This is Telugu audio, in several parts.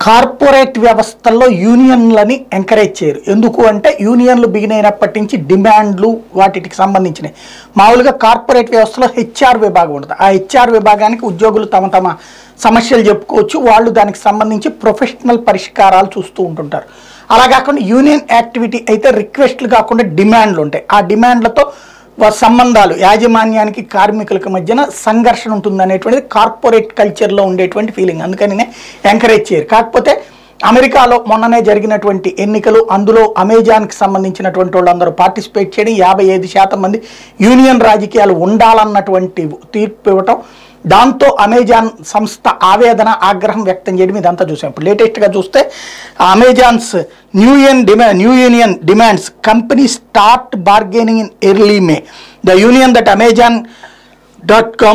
కార్పొరేట్ వ్యవస్థల్లో యూనియన్లని ఎంకరేజ్ చేయరు. ఎందుకు అంటే యూనియన్లు బిగిన్ అయినప్పటి నుంచి డిమాండ్లు వాటికి సంబంధించినవి. మామూలుగా కార్పొరేట్ వ్యవస్థలో హెచ్ఆర్ విభాగం ఉంటుంది. ఆ హెచ్ఆర్ విభాగానికి ఉద్యోగులు తమ సమస్యలు చెప్పుకోవచ్చు. వాళ్ళు దానికి సంబంధించి ప్రొఫెషనల్ పరిష్కారాలు చూస్తూ ఉంటుంటారు. అలా కాకుండా యూనియన్ యాక్టివిటీ అయితే రిక్వెస్ట్లు కాకుండా డిమాండ్లు ఉంటాయి. ఆ డిమాండ్లతో సంబంధాలు యాజమాన్యానికి కార్మికులకు మధ్యన సంఘర్షణ ఉంటుంది అనేటువంటిది కార్పొరేట్ కల్చర్లో ఉండేటువంటి ఫీలింగ్. అందుకని ఎంకరేజ్ చేయరు. కాకపోతే అమెరికాలో మొన్ననే జరిగినటువంటి ఎన్నికలు, అందులో అమెజాన్కి సంబంధించినటువంటి వాళ్ళందరూ పార్టిసిపేట్ చేయడం, 55% మంది యూనియన్ రాజకీయాలు ఉండాలన్నటువంటి తీర్పు ఇవ్వటం, దాంతో అమెజాన్ సంస్థ ఆవేదన ఆగ్రహం వ్యక్తం చేయడం ఇదంతా చూసాం. ఇప్పుడు లేటెస్ట్గా చూస్తే Amazon's new union demands company start bargaining in early May. The union that Amazon.com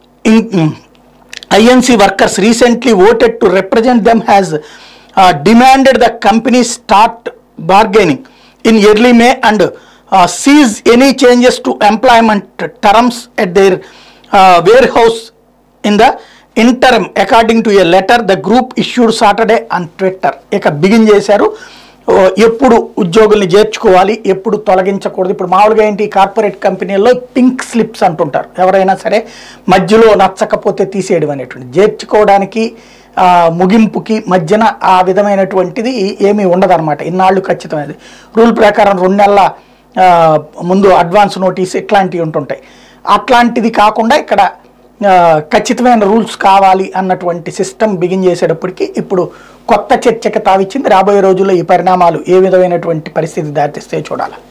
INC workers recently voted to represent them has demanded the company start bargaining in early May and cease any changes to employment terms at their warehouse in the interim, according to a letter the group issued Saturday on Twitter. ఇక బిగిన్ చేశారు. ఎప్పుడు ఉద్యోగుల్ని చేర్చుకోవాలి, ఎప్పుడు తొలగించకూడదు. ఇప్పుడు మామూలుగా ఏంటి, కార్పొరేట్ కంపెనీల్లో పింక్ స్లిప్స్ అంటుంటారు. ఎవరైనా సరే మధ్యలో నచ్చకపోతే తీసేయడం అనేటువంటి, చేర్చుకోవడానికి ముగింపుకి మధ్యన ఆ విధమైనటువంటిది ఏమీ ఉండదన్నమాట. ఇన్నాళ్ళు ఖచ్చితమైనది. రూల్ ప్రకారం 2 నెలల ముందు అడ్వాన్స్ నోటీస్ ఇట్లాంటివి ఉంటుంటాయి. అట్లాంటిది కాకుండా ఇక్కడ ఖచ్చితమైన రూల్స్ కావాలి అన్నటువంటి సిస్టమ్ బిగిన్ చేసేటప్పటికి ఇప్పుడు కొత్త చర్చకు తావిచ్చింది. రాబోయే రోజుల్లో ఈ పరిణామాలు ఏ విధమైనటువంటి పరిస్థితి దారితీస్తే చూడాలి.